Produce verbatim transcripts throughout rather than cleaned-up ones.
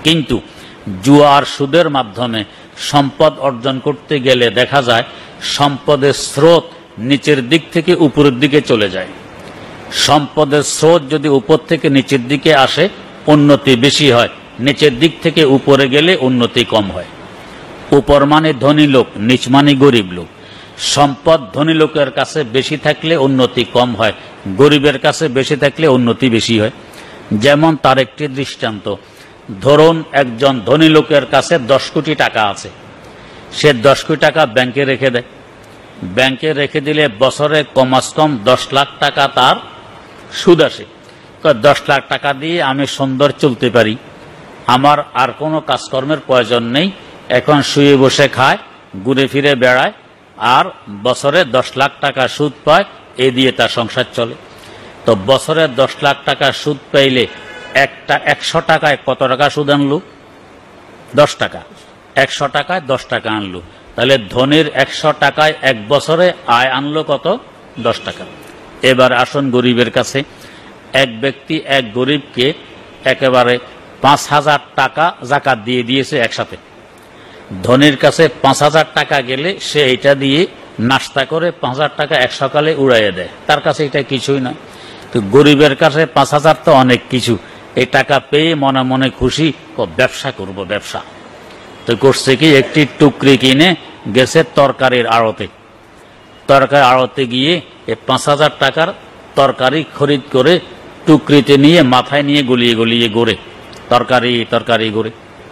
কিন্তু জুয়া আর সুদের মাধ্যমে সম্পদ অর্জন করতে গেলে দেখা যায় সম্পদের স্রোত নিচের দিক থেকে উপরের দিকে চলে যায়। সম্পদের স্রোত যদি উপর থেকে নিচের দিকে আসে উন্নতি বেশি হয়, নিচের দিক থেকে উপরে গেলে উন্নতি কম হয়। উপর মানে ধনী লোক, নিচ মানে গরিব লোক। সম্পদ ধনী লোকের কাছে বেশি থাকলে উন্নতি কম হয়, গরিবের কাছে বেশি থাকলে উন্নতি বেশি হয়। যেমন তার একটি দৃষ্টান্ত, ধরুন একজন ধনী লোকের কাছে দশ কোটি টাকা আছে, সে দশ কোটি টাকা ব্যাংকে রেখে দেয়। ব্যাংকে রেখে দিলে বছরে কমাস কম দশ লাখ টাকা তার সুদ আসে। দশ লাখ টাকা দিয়ে আমি সুন্দর চলতে পারি, আমার আর কোনো কাজকর্মের প্রয়োজন নেই, এখন শুয়ে বসে খায়, ঘুরে ফিরে বেড়ায়, আর বছরে দশ লাখ টাকা সুদ পায়, এ দিয়ে তার সংসার চলে। তো বছরে দশ লাখ টাকা সুদ পাইলে একটা একশো টাকায় কত টাকা সুদ আনলো? দশ টাকা। একশো টাকায় দশ টাকা আনলো, তাহলে ধনীর একশো টাকায় এক বছরে আয় আনলো কত? দশ টাকা। এবার আসুন গরিবের কাছে। এক ব্যক্তি এক গরিবকে একেবারে পাঁচ হাজার টাকা জাকাত দিয়ে দিয়েছে একসাথে। ধনীর কাছে পাঁচ হাজার টাকা গেলে সে এটা দিয়ে নাস্তা করে পাঁচ হাজার টাকা এক সকালে উড়াইয়ে দেয়, তার কাছে এটা কিছুই নয়। তো গরিবের কাছে পাঁচ হাজার তো অনেক কিছু, এই টাকা পেয়ে মনে মনে খুশি, ব্যবসা করব ব্যবসা। তো করছে কি, একটি টুকরি কিনে গেছে তরকারির আড়তে। তরকারি আড়তে গিয়ে এই পাঁচ হাজার টাকার তরকারি খরিদ করে টুকরিতে নিয়ে মাথায় নিয়ে গলিয়ে গলিয়ে গড়ে তরকারি তরকারি গড়ে।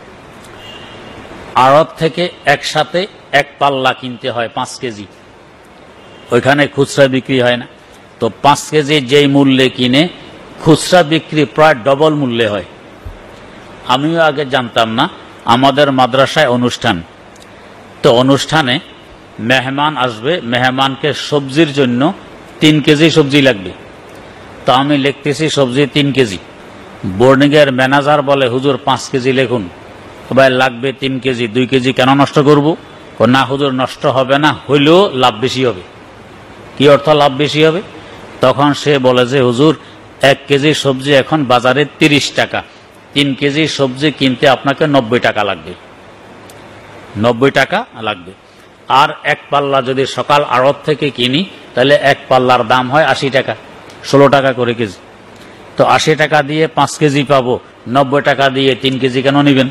আড়ত থেকে একসাথে এক পাল্লা কিনতে হয় পাঁচ কেজি, ওইখানে খুচরা বিক্রি হয় না। তো পাঁচ কেজি যেই মূল্যে কিনে খুচরা বিক্রি প্রায় ডবল মূল্যে হয়। আমিও আগে জানতাম না। আমাদের মাদ্রাসায় অনুষ্ঠান, তো অনুষ্ঠানে মেহমান আসবে, মেহমানকে সবজির জন্য তিন কেজি সবজি লাগবে। তো আমি লিখতেছি সবজি তিন কেজি, বোর্ডিংয়ের ম্যানেজার বলে হুজুর পাঁচ কেজি লিখুন। ভাই লাগবে তিন কেজি, দুই কেজি কেন নষ্ট করব? না হুজুর নষ্ট হবে না, হইলেও লাভ বেশি হবে। কি অর্থ লাভ বেশি হবে? তখন সে বলে যে হুজুর এক কেজি সবজি এখন বাজারে তিরিশ টাকা, তিন কেজি সবজি কিনতে আপনাকে নব্বই টাকা লাগবে, নব্বই টাকা লাগবে। আর এক পাল্লা যদি সকাল আড়ত থেকে কিনি তাহলে এক পাল্লার দাম হয় আশি টাকা, ষোলো টাকা করে কেজি। তো আশি টাকা দিয়ে পাঁচ কেজি পাবো, নব্বই টাকা দিয়ে তিন কেজি কেন নিবেন?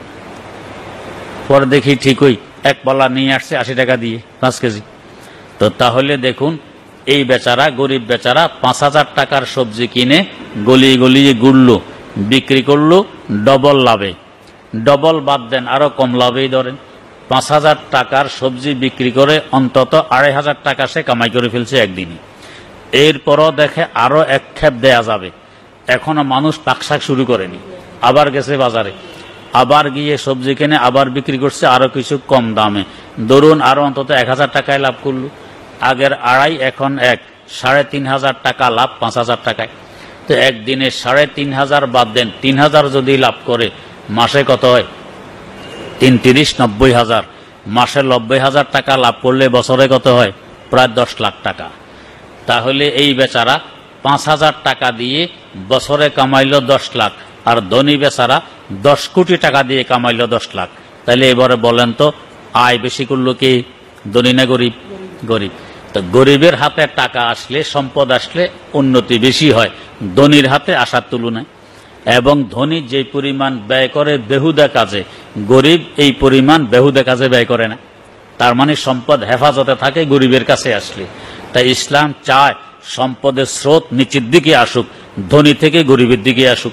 পরে দেখি ঠিকই এক পাল্লা নিয়ে আসছে আশি টাকা দিয়ে পাঁচ কেজি। তো তাহলে দেখুন এই বেচারা, গরিব বেচারা পাঁচ হাজার টাকার সবজি কিনে গলিয়ে গলিয়ে গুড়লো, বিক্রি করলো ডবল লাভে। ডবল বাদ দেন, আরো কম লাভেই ধরেন। পাঁচ হাজার টাকার সবজি বিক্রি করে অন্তত আড়াই হাজার টাকা সে কামাই করে ফেলছে একদিনে। এরপরও দেখে আরো এক খেপ দেয়া যাবে, এখনো মানুষ টাকশাক শুরু করেনি, আবার গেছে বাজারে, আবার গিয়ে সবজি কিনে আবার বিক্রি করছে আরো কিছু কম দামে। ধরুন আরো অন্তত এক হাজার টাকায় লাভ করলো। আগের আড়াই এখন এক, সাড়ে তিন হাজার টাকা লাভ পাঁচ হাজার টাকায়। তো একদিনে সাড়ে তিন হাজার বাদ দেন, তিন হাজার যদি লাভ করে মাসে কত হয়? তিন তিরিশ নব্বই হাজার। মাসে নব্বই হাজার টাকা লাভ করলে বছরে কত হয়? প্রায় দশ লাখ টাকা। তাহলে এই বেচারা পাঁচ হাজার টাকা দিয়ে বছরে কামাইল দশ লাখ, আর ধনী বেচারা দশ কোটি টাকা দিয়ে কামাইল দশ লাখ। তাহলে এবারে বলেন তো আয় বেশি করলো কি, ধনী না গরিব? গরিব। তো গরিবের হাতে টাকা আসলে, সম্পদ আসলে উন্নতি বেশি হয় ধনীর হাতে আসার তুলনায়। এবং ধনী যে পরিমাণ ব্যয় করে বেহুদা কাজে, গরিব এই পরিমাণ বেহুদা কাজে ব্যয় করে না। তার মানে সম্পদ হেফাজতে থাকে গরিবের কাছে আসলে। তাই ইসলাম চায় সম্পদের স্রোত নিচের দিকে আসুক, ধনী থেকে গরিবের দিকে আসুক।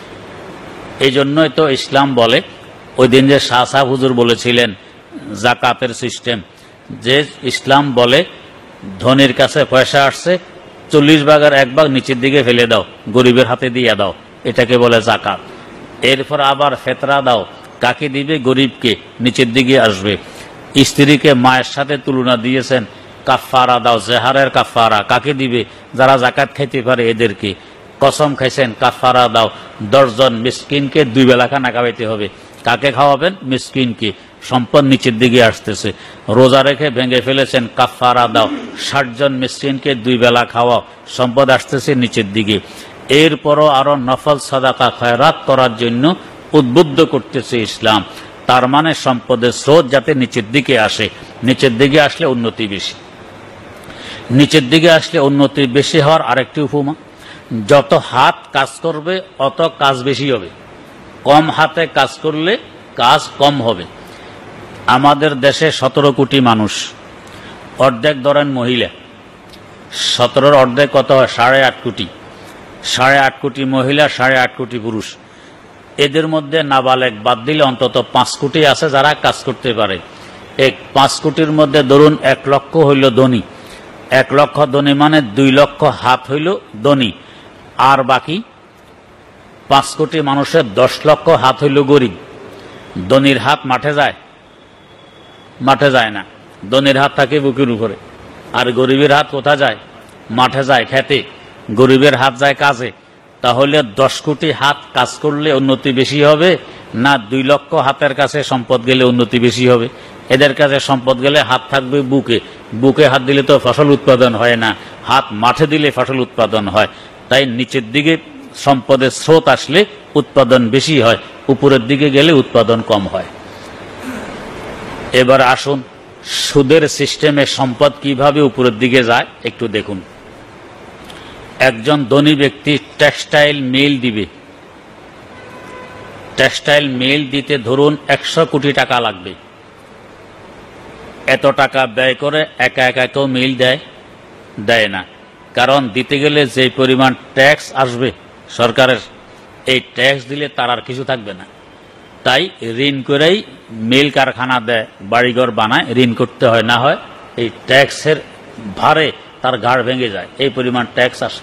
এই জন্যই তো ইসলাম বলে, ওই দিন যে শাহ সাহেব হুজুর বলেছিলেন জাকাতের সিস্টেম, যে ইসলাম বলে ধনীর কাছে পয়সা আসছে চল্লিশ ভাগের এক ভাগ নিচের দিকে ফেলে দাও, গরিবের হাতে দিয়ে দাও, এটাকে বলে জাকাত। এরপর আবার ফেতরা দাও, কাকে দিবে? গরিবকে, নিচের দিকে আসবে। স্ত্রীকে মায়ের সাথে তুলনা দিয়েছেন, কাফারা দাও, জেহারের কাফারা কাকে দিবে? যারা জাকাত খাইতে পারে এদেরকে। কসম খাইছেন, কাফারা দাও, দশজন মিসকিনকে দুই বেলা খানা খাওয়াইতে হবে। কাকে খাওয়াবেন? মিসকিনকে। সম্পদ নিচের দিকে আসতেছে। রোজা রেখে ভেঙে ফেলেছেন, কাফারা দাও, ষাট জন মিসকিনকে দুই বেলা খাওয়াও, সম্পদ আসতেছে নিচের দিকে। এরপরও আরো নফল সাদাকা খয়রাত করার জন্য উদ্বুদ্ধ করতেছে ইসলাম। তার মানে সম্পদের স্রোত যাতে নিচের দিকে আসে, নিচের দিকে আসলে উন্নতি বেশি। নিচের দিকে আসলে উন্নতি বেশি হওয়ার আরেকটি উপমা, যত হাত কাজ করবে অত কাজ বেশি হবে, কম হাতে কাজ করলে কাজ কম হবে। আমাদের দেশে সতেরো কোটি মানুষ, অর্ধেক ধরেন মহিলা, সতেরোর অর্ধেক কত হয়? সাড়ে আট কোটি। সাড়ে আট কোটি মহিলা, সাড়ে আট কোটি পুরুষ। এদের মধ্যে নাবালেগ বাদ দিলে অন্তত পাঁচ কোটি আছে যারা কাজ করতে পারে। এক পাঁচ কোটির মধ্যে ধরুন এক লক্ষ হইল ধনী, এক লক্ষ ধনী মানে দুই লক্ষ হাত হইল ধনী, আর বাকি পাঁচ কোটি মানুষের দশ লক্ষ হাত হইল গরিব। ধনীর হাত মাঠে যায়? মাঠে যায় না, ধনীর হাত থাকে বুকের উপরে। আর গরিবের হাত কোথায় যায়? মাঠে যায়, খেতে। গরিবের হাত যায় কাজে। তাহলে দশ কোটি হাত কাজ করলে উন্নতি বেশি হবে না দুই লক্ষ হাতের কাছে সম্পদ গেলে উন্নতি বেশি হবে? এদের কাছে সম্পদ গেলে হাত থাকবে বুকে, বুকে হাত দিলে তো ফসল উৎপাদন হয় না, হাত মাঠে দিলে ফসল উৎপাদন হয়। তাই নিচের দিকে সম্পদের স্রোত আসলে উৎপাদন বেশি হয়, উপরের দিকে গেলে উৎপাদন কম হয়। এবার আসুন সুদের সিস্টেমে সম্পদ কিভাবে উপরের দিকে যায় একটু দেখুন। একজন ধনী ব্যক্তি টেক্সটাইল মিল দিবে, টেক্সটাইল মিল দিতে ধরুন একশো কোটি টাকা লাগবে। এত টাকা ব্যয় করে একা একা কেউ মিল দেয়? দেয় না। কারণ দিতে গেলে যে পরিমাণ ট্যাক্স আসবে সরকারের, এই ট্যাক্স দিলে তার আর কিছু থাকবে না। তাই ঋণ করেই মিল কারখানা দেয়, বাড়িঘর বানায়, ঋণ করতে হয়, না হয় এই ট্যাক্সের ভারে তার ঘাড় ভেঙে যায়, এই পরিমাণ ট্যাক্স আসে।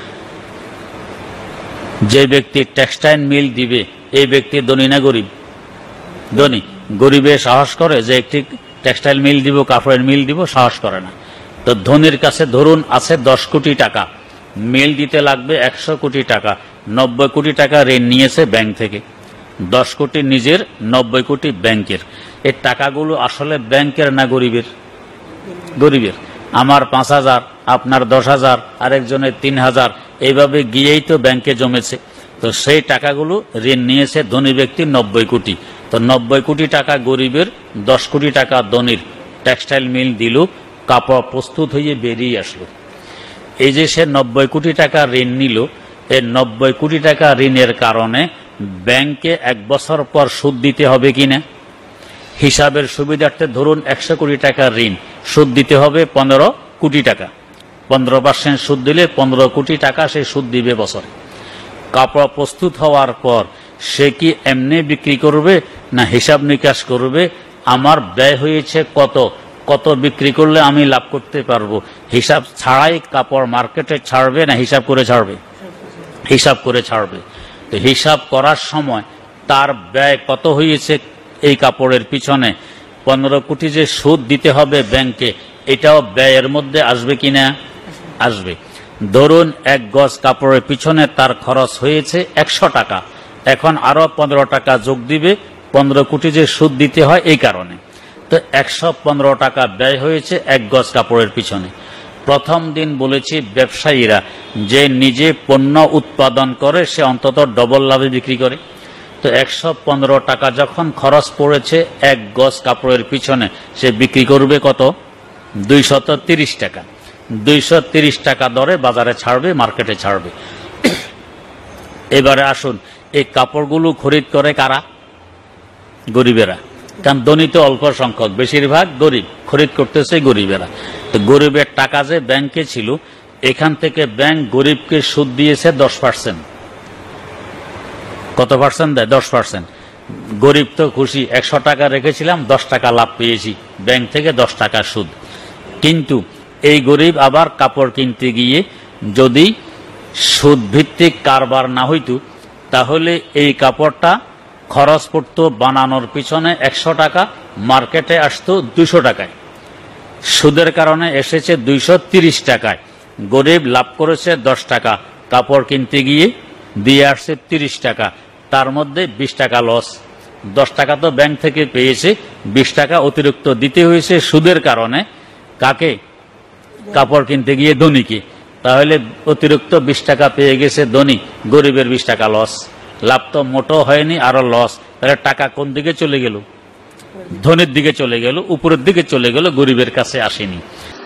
যে ব্যক্তি টেক্সটাইল মিল দিবে এই ব্যক্তি ধনী না গরিব? ধনী। গরিবে সাহস করে যে একটি টেক্সটাইল মিল দিব, কাপড়ের মিল দিব? সাহস করে না। তো ধনীর কাছে ধরুন আছে দশ কোটি টাকা, মিল দিতে লাগবে একশো কোটি টাকা, নব্বই কোটি টাকা ঋণ নিয়েছে ব্যাংক থেকে, দশ কোটি নিজের, নব্বই কোটি ব্যাংকের। এই টাকাগুলো আসলে ব্যাংকের না গরিবের? গরিবের। আমার পাঁচ হাজার, আপনার দশ হাজার, আরেকজনের তিন হাজার, এইভাবে গিয়েই তো ব্যাংকে জমেছে। তো সেই টাকাগুলো ঋণ নিয়েছে ধনী ব্যক্তি নব্বই কোটি। তো নব্বই কোটি টাকা গরিবের, দশ কোটি টাকা ধনীর। টেক্সটাইল মিল দিল, কাপড় প্রস্তুত হয়ে বেরিয়ে আসলো। এই যে সে নব্বই কোটি টাকা ঋণ নিল, এই নব্বই কোটি টাকা ঋণের কারণে ব্যাংকে এক বছর পর সুদ দিতে হবে কিনা? হিসাবের সুবিধার্থে ধরুন একশো কোটি টাকা ঋণ, সুদ দিতে হবে পনেরো কোটি টাকা। পনেরো পার্সেন্ট সুদ দিলে পনেরো কোটি টাকা সে সুদ দিবে বছরে। কাপড় প্রস্তুত হওয়ার পর সে কি এমনি বিক্রি করবে না হিসাব নিকাশ করবে? আমার ব্যয় হয়েছে কত, কত বিক্রি করলে আমি লাভ করতে পারবো? হিসাব ছাড়াই কাপড় মার্কেটে ছাড়বে না হিসাব করে ছাড়বে? হিসাব করে ছাড়বে। তো হিসাব করার সময় তার ব্যয় কত হয়েছে এই কাপড়ের পিছনে, পনেরো কোটি যে সুদ দিতে হবে ব্যাংকে, এটাও ব্যয়ের মধ্যে আসবে কিনা? আসবে। ধরুন এক গজ কাপড়ের পিছনে তার খরচ হয়েছে একশো টাকা, এখন আরো পনেরো টাকা যোগ দিবে, পনেরো কোটি যে সুদ দিতে হয় এই কারণে। তো একশো পনেরো টাকা ব্যয় হয়েছে এক গজ কাপড়ের পিছনে। প্রথম দিন বলেছি ব্যবসায়ীরা যে নিজে পণ্য উৎপাদন করে সে অন্তত ডবল লাভে বিক্রি করে। তো একশো পনেরো টাকা যখন খরচ পড়েছে এক গজ কাপড়ের পিছনে, সে বিক্রি করবে কত? দুইশত তিরিশ টাকা। দুইশো তিরিশ টাকা দরে বাজারে ছাড়বে, মার্কেটে ছাড়বে। এবারে আসুন, এই কাপড়গুলো খরিদ করে কারা? গরিবেরা। কারণ ধনী তো অল্প সংখ্যক, বেশিরভাগ গরিব, খরিদ করতেছে গরিবেরা। তো গরিবের টাকা যে ব্যাংকে ছিল, এখান থেকে ব্যাংক গরিবকে সুদ দিয়েছে দশ পার্সেন্ট। কত পার্সেন্ট দেয়? দশ পার্সেন্ট। গরিব তো খুশি, একশো টাকা রেখেছিলাম, দশ টাকা লাভ পেয়েছি, ব্যাংক থেকে দশ টাকা সুদ। কিন্তু এই গরিব আবার কাপড় কিনতে গিয়ে যদি সুদ ভিত্তিক কারবার না হইতো, তাহলে এই কাপড়টা খরচ পড়তো বানানোর পিছনে একশো টাকা, মার্কেটে আসতো দুইশো টাকায়। সুদের কারণে এসেছে দুইশো তিরিশ টাকায়। গরিব লাভ করেছে দশ টাকা, কাপড় কিনতে গিয়ে দিয়ে আসছে তিরিশ টাকা, তার মধ্যে বিশ টাকা লস। দশ টাকা তো ব্যাংক থেকে পেয়েছে, বিশ টাকা অতিরিক্ত দিতে হয়েছে সুদের কারণে। কাকে? কাপড় কিনতে গিয়ে ধনীকে। তাহলে অতিরিক্ত বিশ টাকা পেয়ে গেছে ধনী, গরিবের বিশ টাকা লস। লাভ তো মোটো হয়নি, আরো লস। তাহলে টাকা কোন দিকে চলে গেল? ধনীর দিকে চলে গেল, উপরের দিকে চলে গেল, গরিবের কাছে আসেনি।